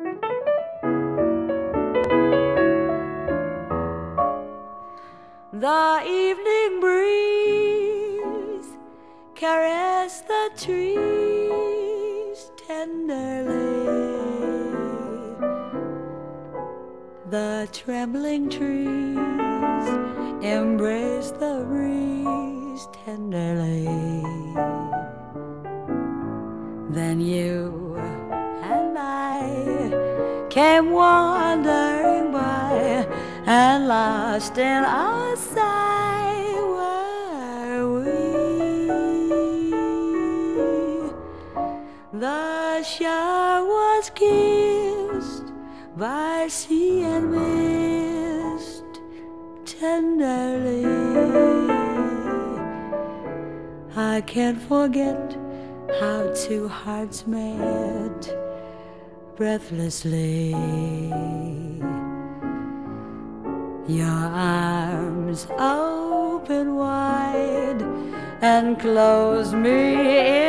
The evening breeze caressed the trees tenderly. The trembling trees embraced the breeze tenderly. Then you and I came wandering by, and lost in our sight were we. The shore was kissed by sea and mist tenderly. I can't forget how two hearts met breathlessly. Your arms open wide and close me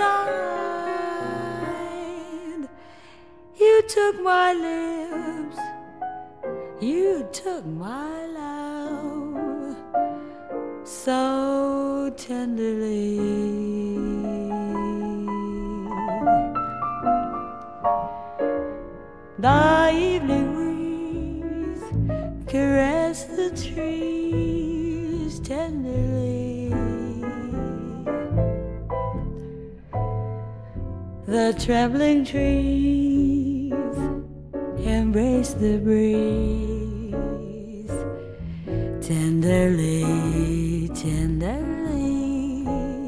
inside. You took my lips, you took my love so tenderly. The evening breeze caressed the trees tenderly. The trembling trees embraced the breeze tenderly, tenderly.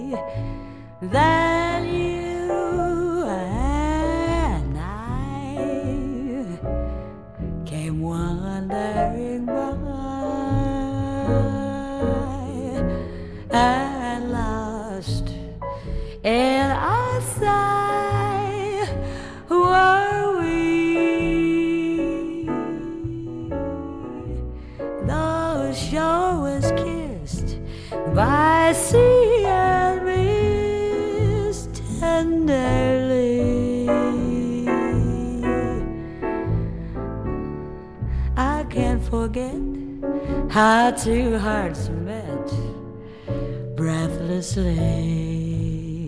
Then you and I came wandering by, and lost in our sight were we. The shore was kissed by sea and mist tenderly. I can't forget how two hearts met breathlessly,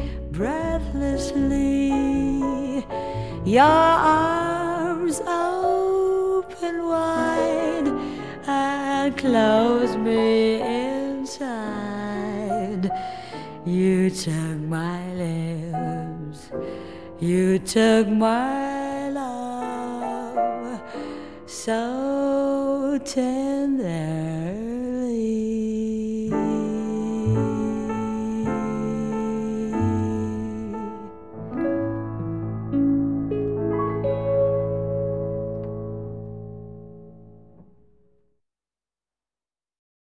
breathlessly. Your arms open wide and close me inside. You took my lips, you took my love so tender.